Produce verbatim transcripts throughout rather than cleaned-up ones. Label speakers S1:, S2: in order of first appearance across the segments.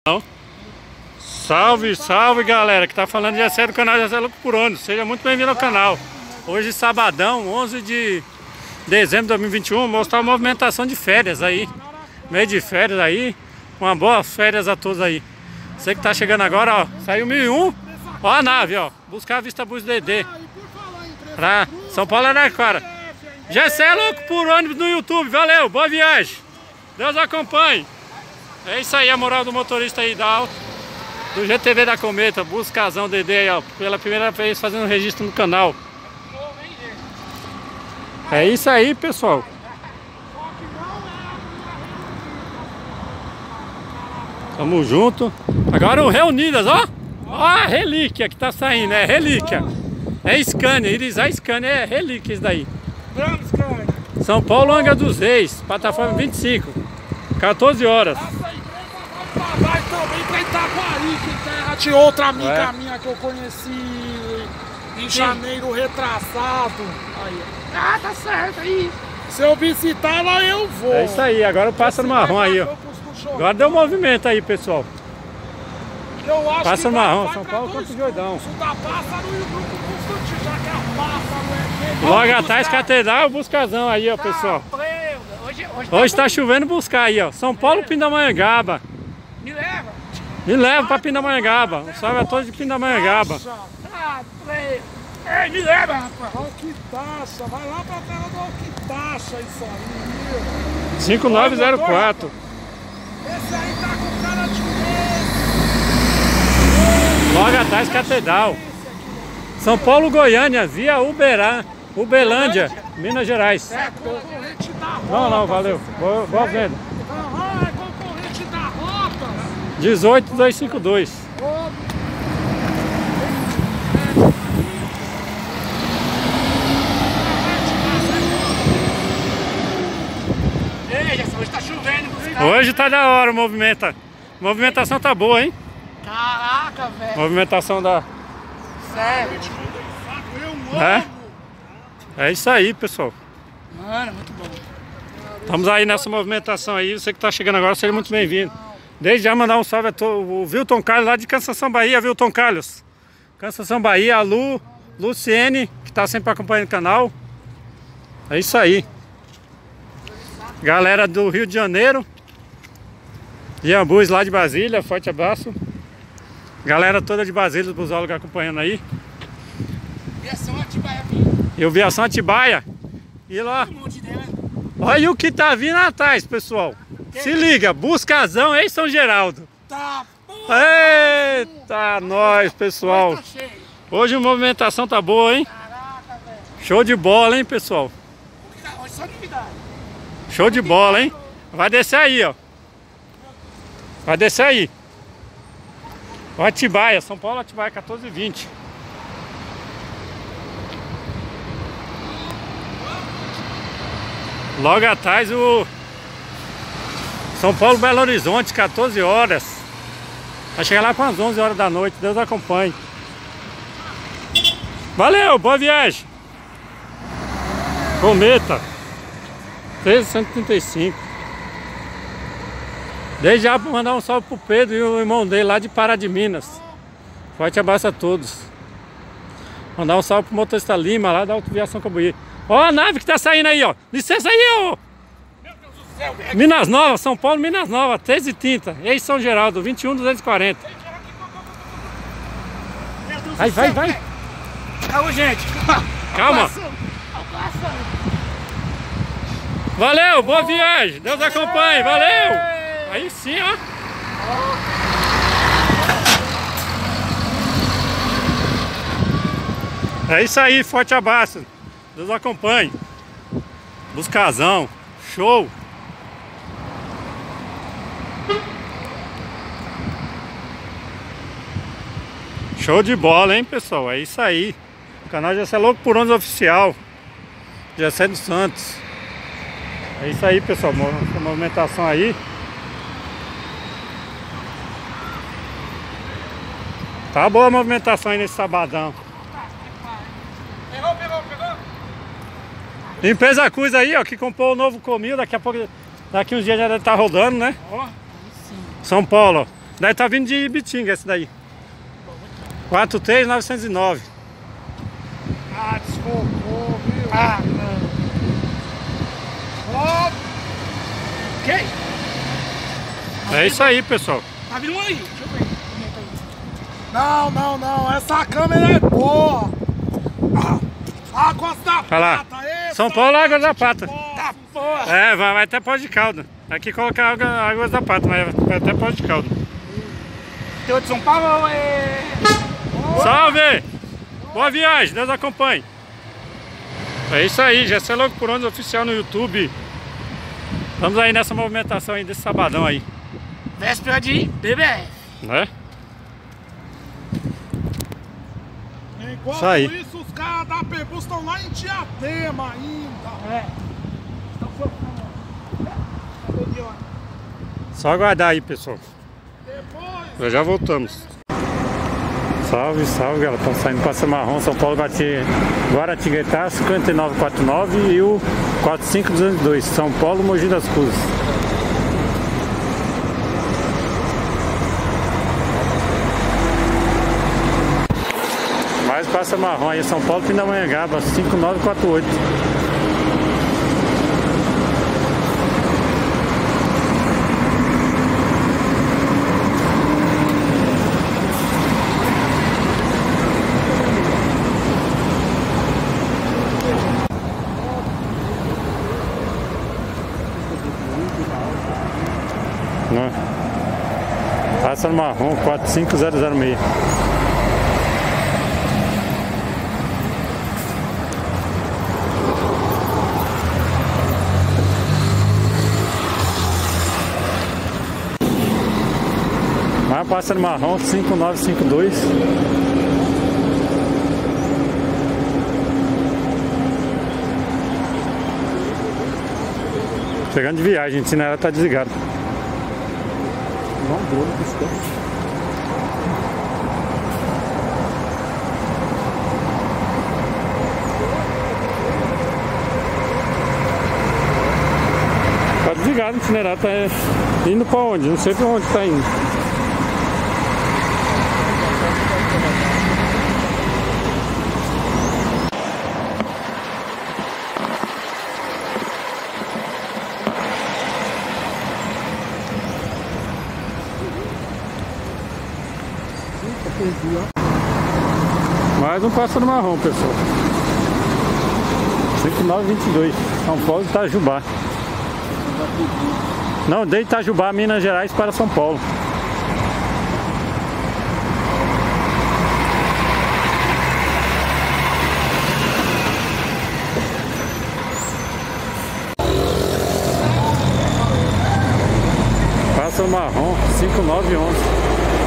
S1: Salve, salve galera, que tá falando de Gessé do canal Gessé Louco por Ônibus. Seja muito bem-vindo ao canal. Hoje sabadão, onze de dezembro de dois mil e vinte e um, mostrar a movimentação de férias aí. Meio de férias aí, uma boa férias a todos aí. Você que tá chegando agora, ó, saiu mil e um, ó a nave, ó, buscar a Vista Bus D D pra São Paulo Araraquara. Gessé Louco por Ônibus no YouTube, valeu, boa viagem, Deus acompanhe. É isso aí, a moral do motorista aí da Alto, do G T V da Cometa, Buscazão D D aí, ó, pela primeira vez fazendo registro no canal. É isso aí, pessoal. Tamo junto. Agora o Reunidas, ó. Ó a relíquia que tá saindo, é relíquia. É Scania, Irizar Scania, é relíquia isso daí. São Paulo, Angra dos Reis, plataforma vinte e cinco, quatorze horas.
S2: Vai também pra Itaguari, que terra de outra amiga é. minha que eu conheci em janeiro retrasado. Aí. Ah, tá certo aí. Se eu visitar lá, eu vou.
S1: É isso aí, agora o pássaro marrom aí, ó. Agora deu movimento aí, pessoal.
S2: Eu acho
S1: pássaro
S2: que
S1: marrom,
S2: vai,
S1: São
S2: vai
S1: Paulo contra o Jordão.
S2: O da pássaro e o grupo Constantino, já que a pássaro é...
S1: Logo atrás, Catedral, o Buscazão aí, ó, pessoal.
S2: Hoje, hoje,
S1: hoje tá chovendo buscar aí, ó. São Paulo, Pindamonhangaba.
S2: Me leva.
S1: Me leva pra Pindamonhangaba. O salve a todos de Pindamonhangaba.
S2: Ah, Ei, me leva, rapaz. Alquitaxa, vai lá pra terra do Alquitaxa, isso aí.
S1: cinco nove zero quatro.
S2: Esse aí tá com cara de
S1: logo atrás, Catedral. São Paulo, Goiânia, via Uberá, Uberlândia, Minas Gerais.
S2: É concorrente da rota.
S1: Não, não, valeu. Boa, boa venda.
S2: Aham, é concorrente da rota.
S1: dezoito dois cinco dois.
S2: Hoje tá chovendo.
S1: Hoje tá da hora o movimento. A movimentação tá boa, hein?
S2: Caraca, velho.
S1: Movimentação da...
S2: Sério.
S1: É? É isso aí, pessoal.
S2: Mano, muito bom.
S1: Estamos aí nessa movimentação aí. Você que tá chegando agora, seja muito bem-vindo. Desde já mandar um salve a todo o Wilton Carlos lá de Cansação Bahia, Wilton Carlos. Cansação Bahia, a Lu, Luciene, que tá sempre acompanhando o canal. É isso aí. Galera do Rio de Janeiro, Iambus lá de Brasília, forte abraço. Galera toda de Brasília, os busólogos acompanhando aí.
S2: Viação Atibaia.
S1: E o Viação Atibaia. E lá. Olha o que tá vindo atrás, pessoal. Que? Se liga, Buscazão em São Geraldo.
S2: Tá.
S1: Eita, nós, pessoal. Hoje a movimentação tá boa, hein?
S2: Caraca, velho.
S1: Show de bola, hein, pessoal?
S2: Hoje só novidade.
S1: Show de bola, hein? Vai descer aí, ó. Vai descer aí. O Atibaia, São Paulo, Atibaia, quatorze e vinte. Logo atrás o São Paulo, Belo Horizonte, quatorze horas. Vai chegar lá com as onze horas da noite. Deus acompanhe. Valeu, boa viagem. Cometa cento e trinta e cinco. Desde já para mandar um salve pro Pedro e o irmão dele lá de Pará de Minas. Forte abraço a todos. Mandar um salve pro motorista Lima lá da Autoviação Cambuí. Ó a nave que tá saindo aí, ó. Licença aí, ó. Meu Deus do céu. Minas Novas, São Paulo, Minas Novas, três e trinta. Ex São Geraldo, vinte e um duzentos e quarenta. Vai, vai, vai.
S2: Calma, gente.
S1: Calma. Valeu, boa viagem. Deus acompanhe, valeu. Aí sim, ó. É isso aí, forte abraço. Deus acompanhe. Buscazão, show. Show de bola, hein, pessoal? É isso aí. O canal Gessé Louco por Ônibus Oficial. Gessé dos Santos. É isso aí, pessoal. Essa movimentação aí. Tá boa a movimentação aí nesse sabadão.
S2: Pegou, pegou, pegou.
S1: Empresa Cruz aí, ó, que comprou o novo Comil. Daqui a pouco, daqui uns dias já deve estar rodando, né?
S2: Ó,
S1: São Paulo, ó. Daí tá vindo de Ibitinga esse daí. quatro três nove zero nove.
S2: Ah, desfocou, viu? Ah, não. Ó. Ok?
S1: É isso aí, pessoal.
S2: Tá vindo um aí, deixa eu ver. Não, não, não, essa câmera é boa. Ah, Águas da
S1: Olha lá.
S2: Prata, essa
S1: São Paulo, Águas da Prata.
S2: Tá porra.
S1: É, vai, vai até Pós de Calda. Aqui colocar água, Águas da Prata, mas vai até Pós de Calda.
S2: Teu de São Paulo é...
S1: Salve! Boa viagem, Deus acompanhe. É isso aí, Gessé Louco por Ondas oficial no YouTube. Estamos aí nessa movimentação aí desse sabadão aí.
S2: Véspera de B B F.
S1: Né?
S2: Enquanto
S1: Isso aí.
S2: isso, os caras da Pebus estão lá em Diadema ainda. É. Estão focando.
S1: Só aguardar aí, pessoal.
S2: Depois...
S1: Já já voltamos. Salve, salve, galera. Estamos saindo para Samarrão, São Paulo, Guaratinguetá, cinquenta e nove quarenta e nove e o quarenta e cinco duzentos e dois, São Paulo, Mogi das Cruzes. Mais passa marrom aí, São Paulo, Pindamonhangaba, cinco nove quatro oito. Não. Passa no marrom, quatro cinco zero zero seis. Mas passa no marrom, cinco nove cinco dois. Chegando de viagem, a itinerária tá desligado. Não, drone piscando. Tá desligado, o itinerário tá indo pra onde? Não sei pra onde tá indo. Mais um pássaro marrom, pessoal. cinco nove dois dois, São Paulo, Itajubá. Não, de Itajubá, Minas Gerais para São Paulo. Pássaro marrom, cinco nove onze.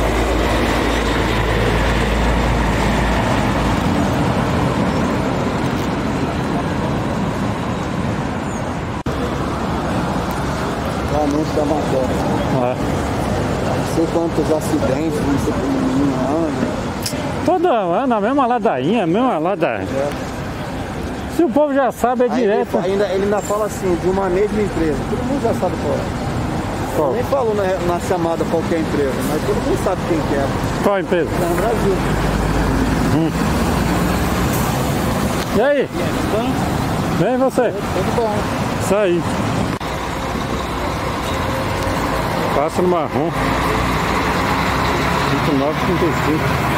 S3: Anúncio da matéria.
S1: Ah.
S3: Não sei quantos acidentes, não sei como menino anda.
S1: Toda ano, na mesma ladainha, a mesma ladainha.
S3: É.
S1: Se o povo já sabe, é
S3: Aí
S1: direto.
S3: Ele, ainda, ele ainda fala assim, de uma mesma empresa. Todo mundo já sabe qual é.
S1: Qual?
S3: Nem falou na, na chamada qualquer empresa, mas todo mundo sabe quem que é.
S1: Qual empresa?
S3: É no Brasil.
S1: Hum. E aí? Vem você.
S3: Tudo bom.
S1: Isso aí. Passa no marrom. cinco nove trinta e cinco.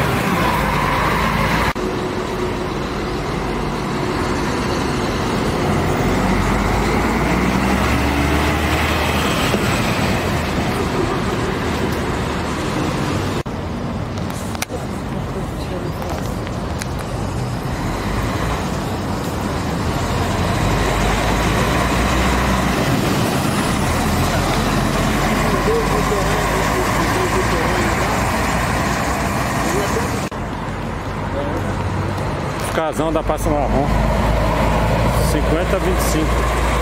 S1: Casão da Passa Marrom, cinquenta vinte e cinco.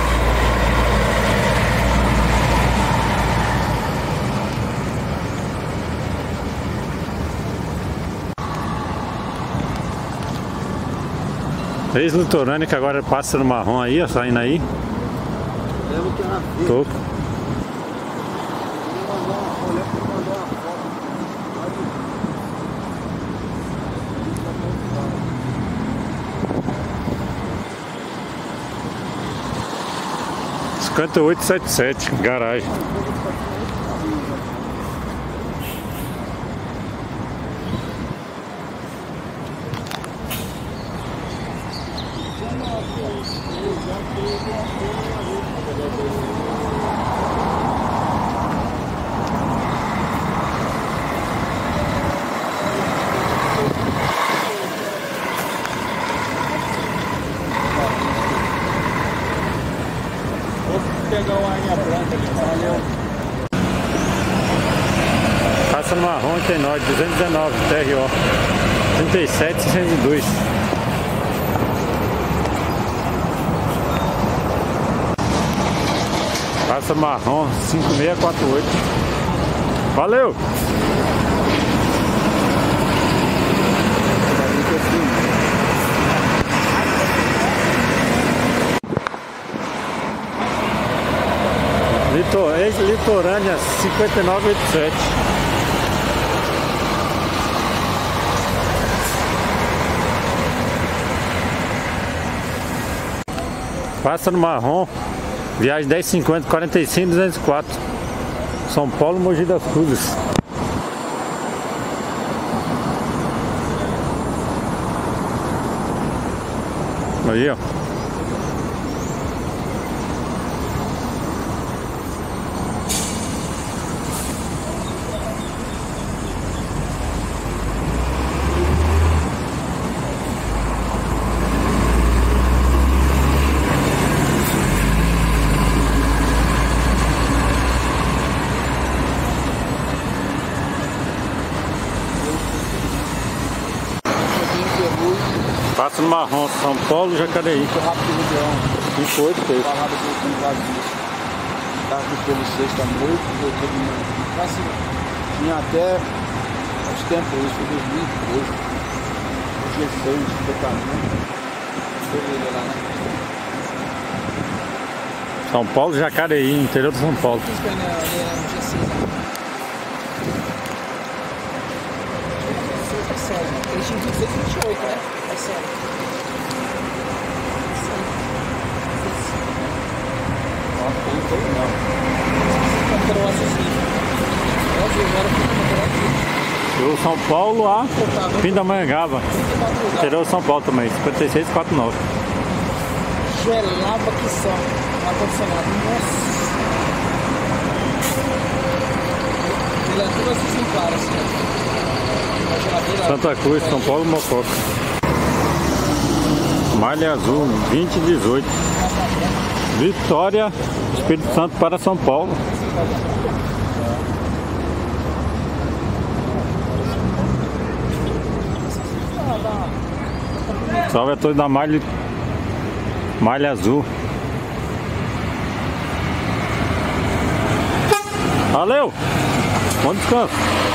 S1: Ex-litorânea que agora passa no marrom aí, ó, saindo aí.
S3: Lembro que era
S1: Tô.
S3: mandou uma, mandou uma foto.
S1: cinquenta e oito setenta e sete, garagem.
S3: Pegar o Arinha Branca ali, valeu.
S1: Passa no marrom tem nós, duzentos e dezenove, T R O trinta e sete seiscentos e dois. Passa no marrom cinco seis quatro oito. Valeu! Litor, ex-litorânea cinquenta e nove oitenta e sete. Passa no marrom, viagem dez cinquenta quarenta e cinco duzentos e quatro. São Paulo, Mogi das Cruzes. Aí, ó. Passa no marrom, São Paulo, Jacareí.
S3: Muito rápido, Leão.
S1: cinco oito seis.
S3: Parada do outro vazio. Tava aqui pelo sexta-noite, voltou de manhã. Assim, tinha até uns tempos, isso foi dois mil e doze. O G seis do caminho. Deixa eu ver lá na frente.
S1: São Paulo, Jacareí, interior de São Paulo.
S3: Fiz pneu ali no G seis. É sério, eles tinham vinte e seis e vinte e oito, né? É sério. Não, não tem não. Comprou assim.
S1: Eu São Paulo a Pindamonhangaba. Interior de São Paulo também, cinquenta e seis quarenta e nove.
S3: Gelava que são. Ar-condicionado. Nossa. Ele é tudo assim sem claro, assim.
S1: Santa Cruz, São Paulo, Mococa. Malha Azul, vinte e dezoito. Vitória, Espírito Santo para São Paulo. Salve a todos da Malha, Malha Azul. Valeu! Bom descanso!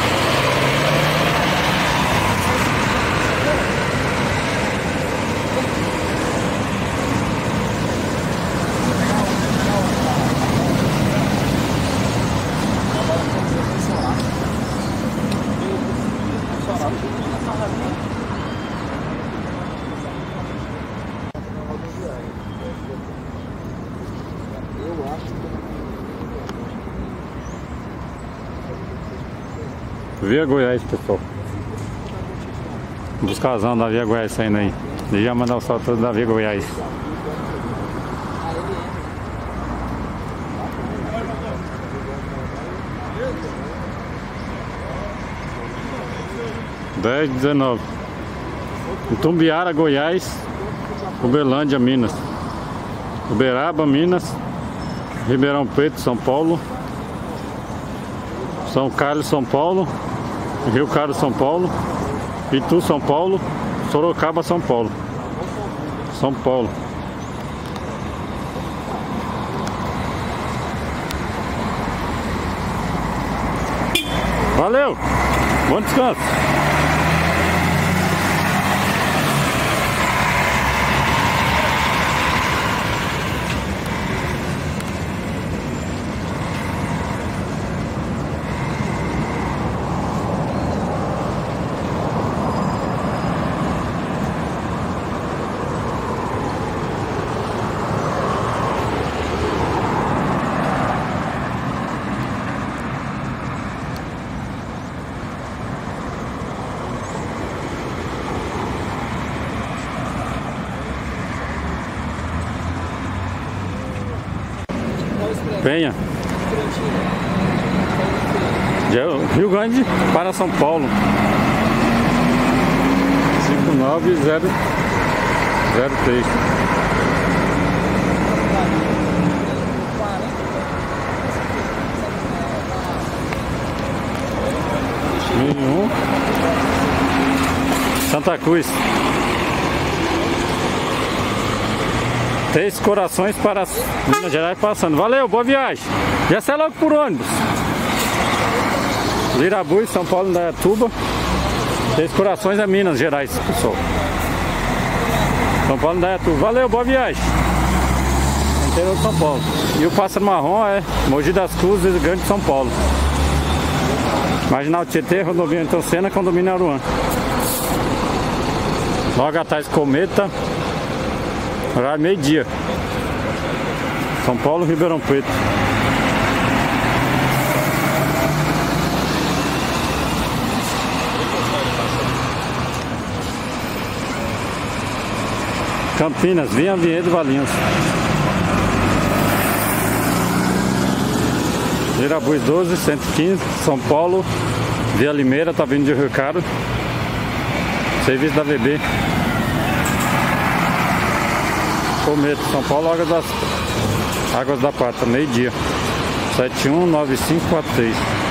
S1: Via Goiás, pessoal. Buscazão da Via Goiás saindo aí. Eu ia mandar o salto da Via Goiás. dez, dezenove. Itumbiara, Goiás. Uberlândia, Minas. Uberaba, Minas. Ribeirão Preto, São Paulo. São Carlos, São Paulo. Rio Carlos, São Paulo. Itu, São Paulo. Sorocaba, São Paulo. São Paulo. Valeu! Bom descanso! Penha. De Rio Grande para São Paulo. cinco nove zero zero três. Nenhum. Santa Cruz. Três Corações para Minas Gerais passando. Valeu, boa viagem. Já sai logo por ônibus. Virabui, São Paulo, Indaiatuba. Três Corações é Minas Gerais, pessoal. São Paulo, Indaiatuba. Valeu, boa viagem. Interior de São Paulo. E o Pássaro Marrom é Mogi das Cruzes, Rio Grande de São Paulo. Marginal Tietê, rodovia Ayrton Senna, condomínio Aruan. Logo atrás, Cometa. Horário meio-dia. São Paulo, Ribeirão Preto. Campinas, Vinha Vinhedo, Valinhos. Virabui doze, cento e quinze, São Paulo, Via Limeira, tá vindo de Rio Caro. Serviço da V B. Cometa, São Paulo, Águas, das, Águas da Prata, meio-dia. sete um nove cinco quatro três.